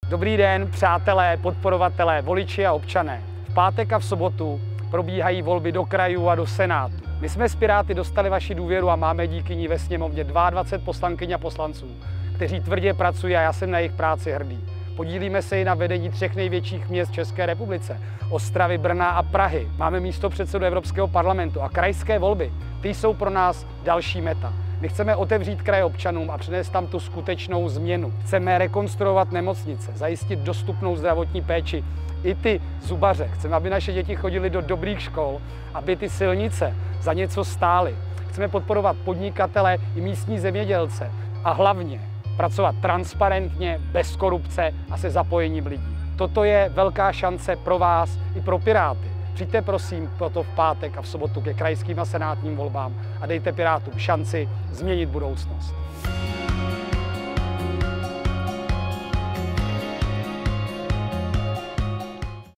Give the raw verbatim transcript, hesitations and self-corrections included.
Dobrý den, přátelé, podporovatelé, voliči a občané. V pátek a v sobotu probíhají volby do krajů a do Senátu. My jsme s Piráty dostali vaši důvěru a máme díky ní ve sněmovně dvacet dva poslankyň a poslanců, kteří tvrdě pracují a já jsem na jejich práci hrdý. Podílíme se i na vedení třech největších měst v České republice, Ostravy, Brna a Prahy. Máme místopředsedu Evropského parlamentu a krajské volby, ty jsou pro nás další meta. My chceme otevřít kraje občanům a přinést tam tu skutečnou změnu. Chceme rekonstruovat nemocnice, zajistit dostupnou zdravotní péči, i ty zubaře. Chceme, aby naše děti chodily do dobrých škol, aby ty silnice za něco stály. Chceme podporovat podnikatele i místní zemědělce a hlavně pracovat transparentně, bez korupce a se zapojením lidí. Toto je velká šance pro vás i pro Piráty. Přijďte prosím proto v pátek a v sobotu ke krajským a senátním volbám a dejte Pirátům šanci změnit budoucnost.